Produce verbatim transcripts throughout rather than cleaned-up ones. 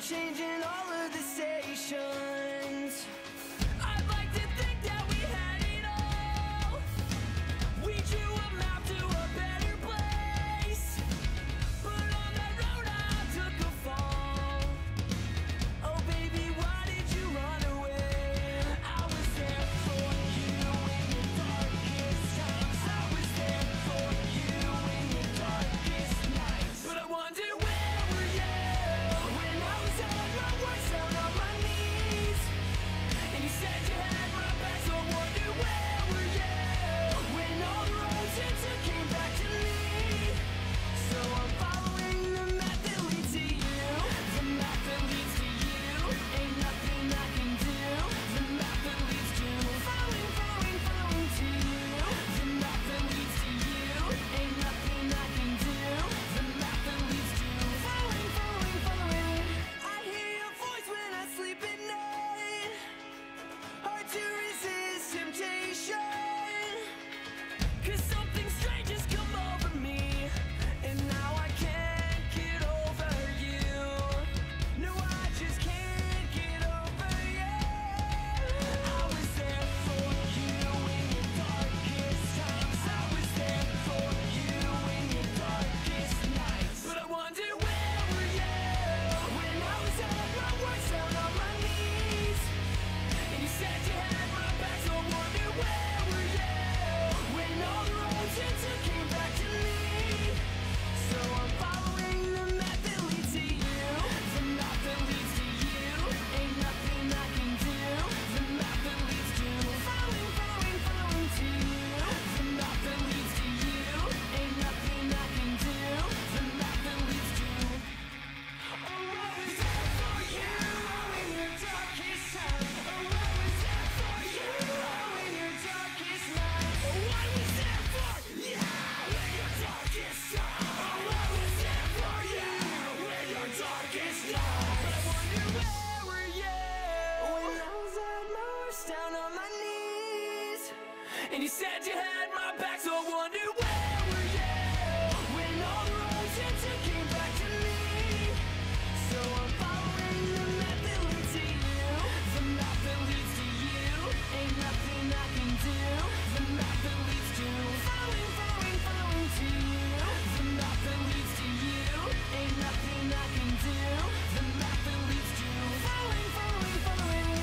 changing all of the stations. I'd like to think that we had it all. We drew a map to a better place, but on that road I took a fall. Oh baby, why did you run away? I was there for you in your darkest times. I was there for you in your darkest nights. But I wonder, where were you when I was at my worst, down on my knees? And you said you had my back, so I wonder, where were you when all the roads you took came back to me? So I'm following the map that leads to you, the map that leads to you. Ain't nothing I can do. The map that leads to, following, following, following to you. The map that leads to you. Ain't nothing I can do. The map that leads to, following, following, following. I hear your voice when I sleep at night. Hard to resist temptation, 'cause something strange has come over me, and now I can't get over you. No, I just can't get over you. I was there for you in your darkest times. I was there for you in your darkest nights. But I wonder, where were you when I was at my worst, down on my knees? And you said you had my back, so I wonder, where were you when all the roads you took came back to me? So I'm following the map that leads to you, the map that leads to you. Ain't nothing I can do. The map that leads to, following, following, following to you. The map that leads to you. Ain't nothing I can do. The map that leads to, oh, I was there for you in your darkest time. Oh, I was there for you in your darkest night. Oh, I was there for you in your darkest time. Oh, I was there for you in your darkest night. But I wonder, where were you when I was at my worst, down on my knees? And you said you had my back, so I wonder, where were you when all the roads you took came back to me? So I'm following the map that leads to you, the map that leads to you. Ain't nothing I can do. The map that leads to, following, following, following to you. The map that leads to you. Ain't nothing I can do. The map that leads to, following, following, following.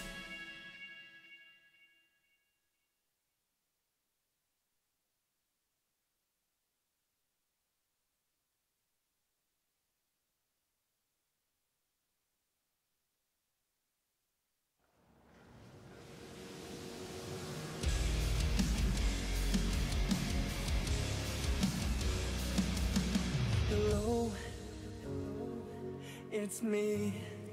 Hello, it's me.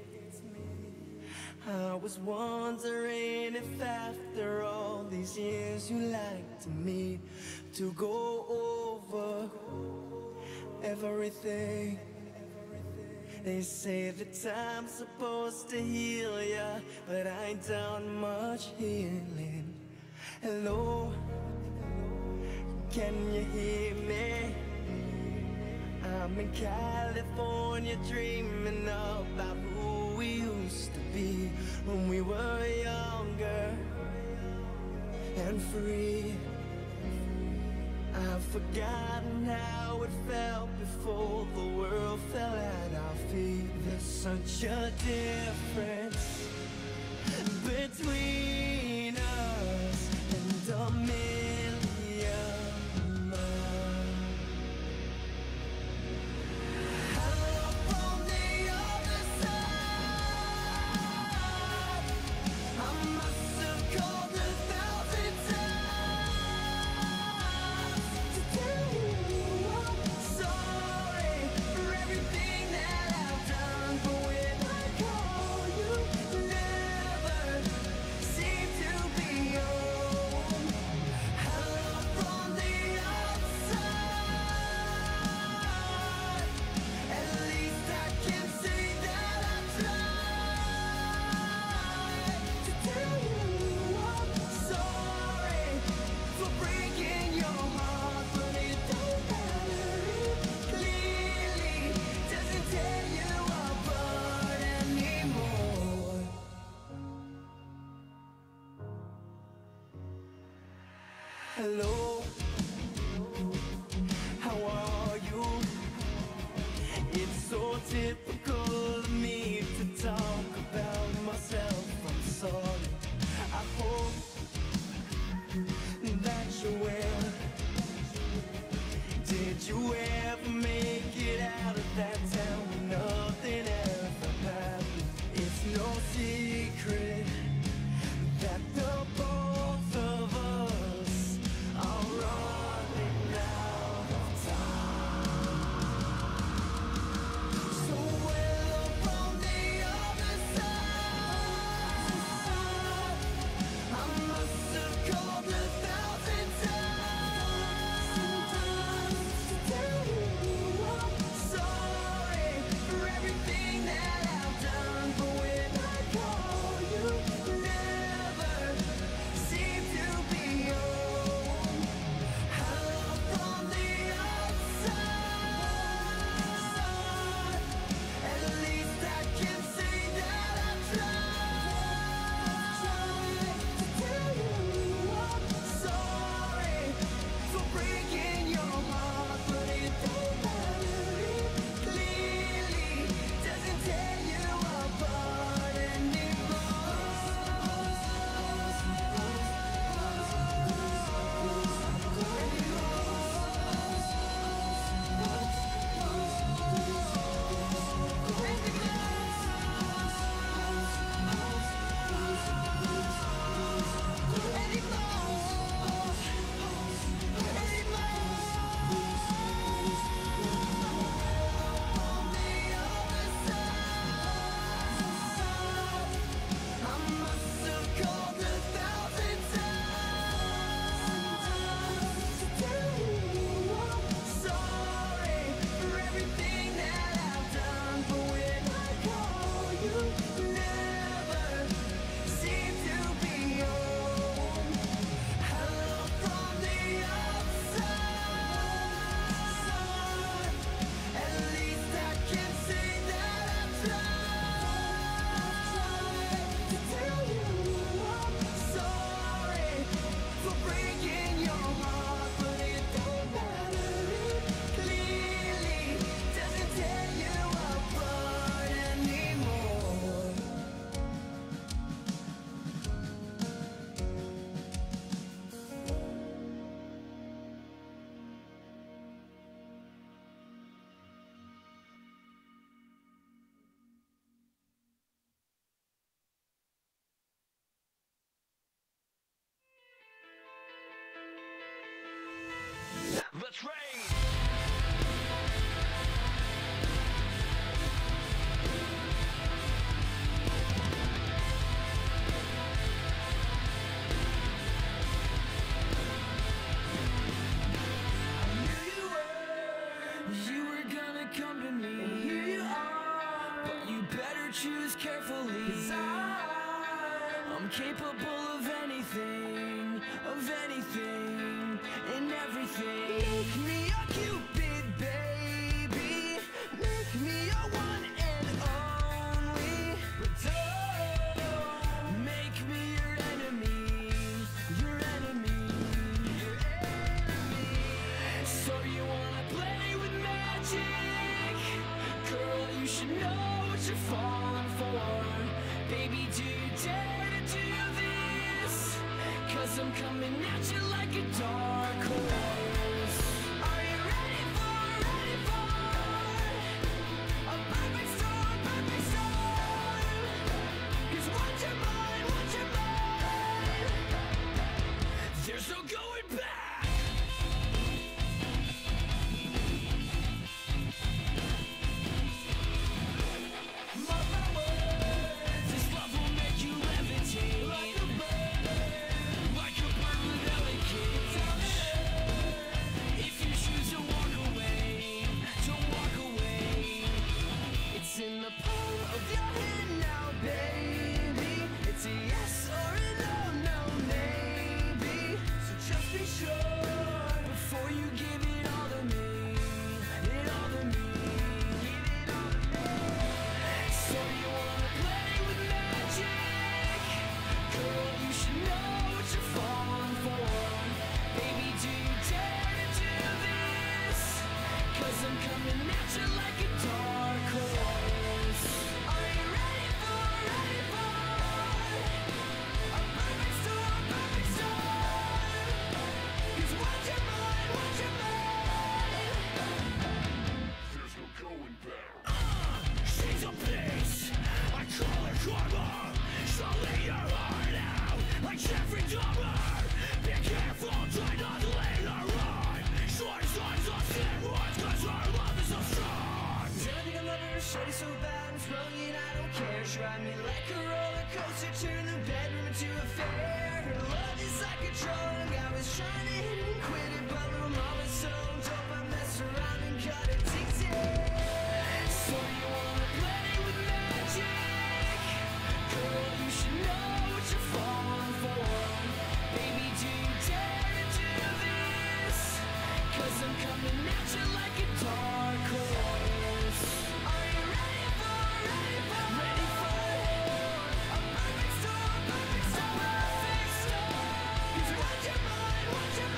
I was wondering if after all these years you'd like to meet to go over everything. They say that time's supposed to heal ya, but I ain't done much healing. Hello, can you hear me? I'm in California dreaming about who we used to be when we were younger and free. I've forgotten how it felt before the world fell at our feet. There's such a difference between us and a million miles. you ever make it out of that town when nothing ever happened? It's no secret that the both of us are running out of time. So we're on the other side. I must have called a thousand times to tell you I'm sorry for everything that I've done. But when I call you, never seem to be home. Hello from the outside. At least I can say that I tried to tell you I'm sorry for breaking your heart, but it don't matter. It clearly doesn't tear you apart anymore. Let's raid! You were gonna come to me, and here you are. But you better choose carefully, 'cause I, I'm capable of anything, of anything, and everything. Make me your Cupid, baby. Make me your one and only. But don't make me your enemy, your enemy, your enemy. So you wanna play with magic? Girl, you should know what you're falling for. Baby, do you dare to do this? 'Cause I'm coming at you like a dark horse. Are you ready for, ready for a perfect storm, perfect storm? 'Cause once you're mine, once you're mine, there's no going back. Mark my words, this love will make you levitate like a bird, like a bird with elegance. If you choose to walk away, don't walk away. It's in the palm of your hand now, baby. It's a yes or a no, no, maybe. So just be sure before you give it all to me, it all to me, give it all to me. So you wanna play with magic? Girl, you should know what you're falling for. Baby, do you dare to do this? 'Cause I'm coming at you like a dark horse. Are you ready for, ready for a perfect storm, perfect storm? 'Cause once you're mine, once you're mine, turned the bedroom into a fair. Her love is like a drug. I was trying to hit and quit it, but little mama's so dope. I messed around and got addicted. So you wanna play with magic? Girl, you should know what you're falling for. Baby, do you dare to do this? Cause I'm coming at you like a dark horse. Are you ready for, ready for, ready for a perfect storm, perfect storm, perfect storm? Cause watch your mind, watch your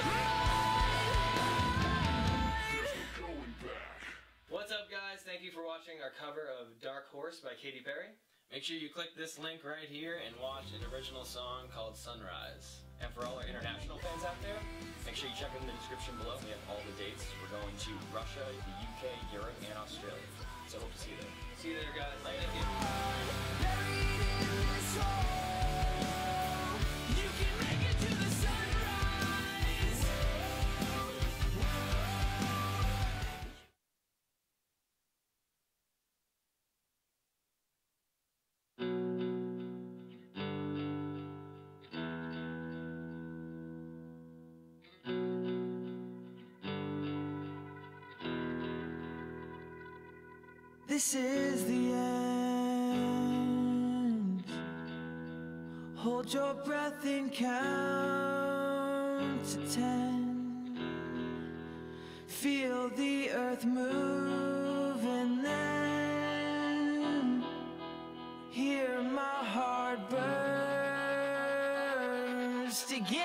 mind. What's up, guys? Thank you for watching our cover of Dark Horse by Katy Perry. Make sure you click this link right here and watch an original song called Sunrise. And for all our international fans out there, make sure you check in the description below. We have all the dates. We're going to Russia, the U K, Europe, and Australia. So hope to see you there. See you there, guys. Thank you. Buried in this hole, you can make it to the sunrise. This is the end. Hold your breath and count to ten. Feel the earth move and then hear my heart burst again.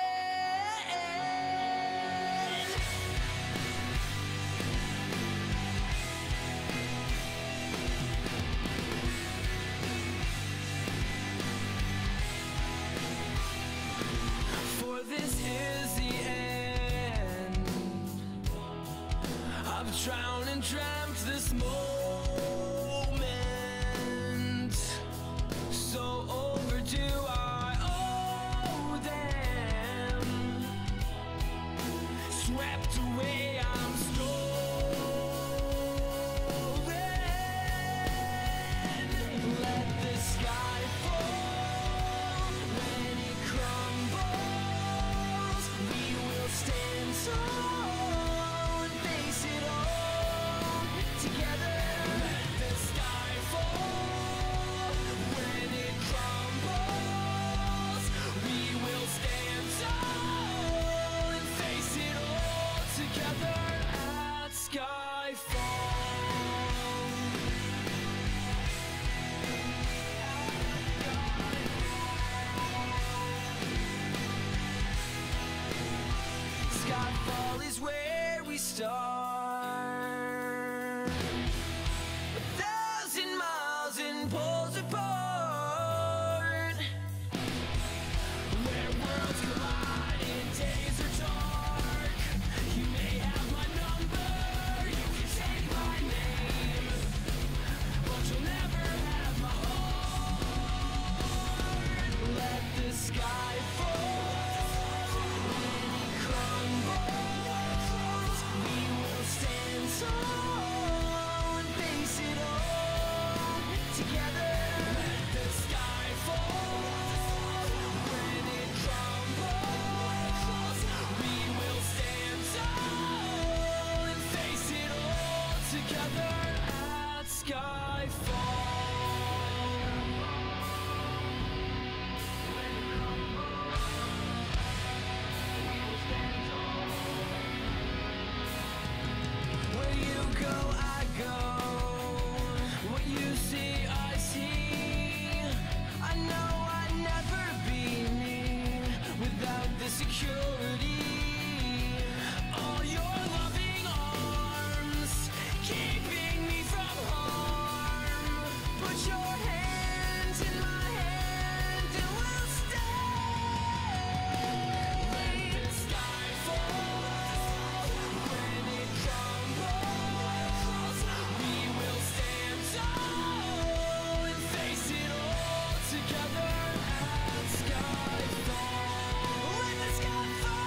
This is the end. I've drowned and dreamt this moment. So overdue, I owe them. Swept away, I'm stolen. Let the sky fall when it crumbles. We will stand tall and face it all together. Let the sky fall when it crumbles. We will stand tall and face it all together at skyfall. Skyfall is where we start. A thousand miles and poles apart. Where worlds collide and days are dark. You may have my number, you can take my name, but you'll never have my heart. Let the sky fall. Tall and face it all together. Let the sky fall when it crumbles. We will stand tall and face it all together at skyfall. When it crumbles, we will stand tall. Where you go, I go. What you see, I see. I know I'd never be me without the security. All your loving arms keeping me from harm. Put your hands in my hand and we'll stay. Let the sky fall when it crumbles. We will stand tall and face it all together at skyfall. Let the sky fall.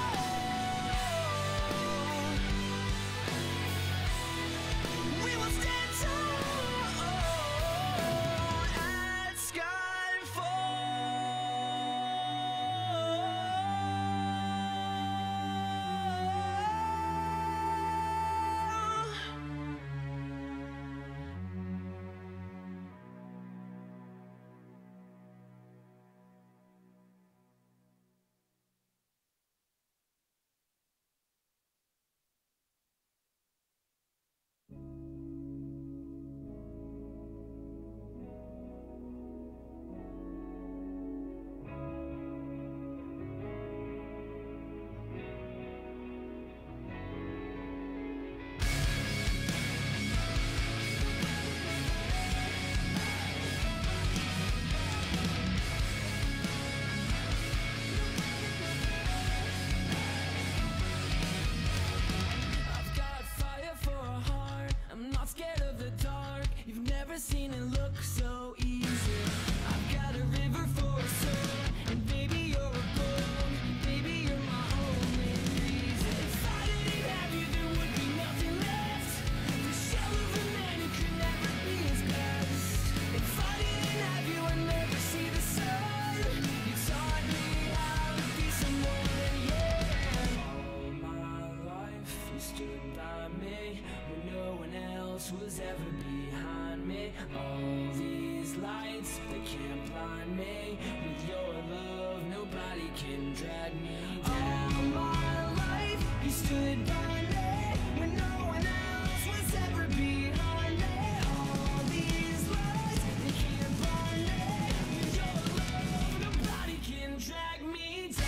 You stood by me when no one else was ever behind me. All these lights, they can't blind me. With your love, nobody can drag me down. All my life, you stood by me when no one else was ever behind me. All these lights, they can't blind me. With your love, nobody can drag me down.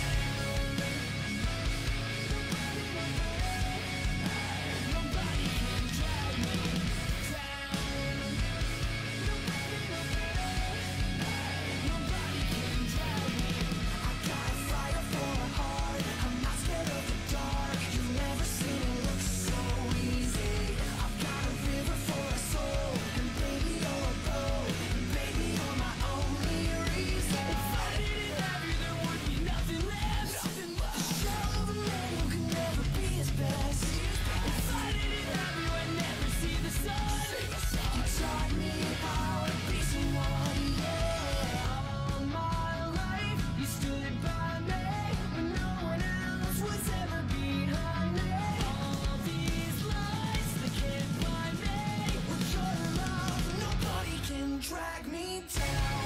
Drag me down.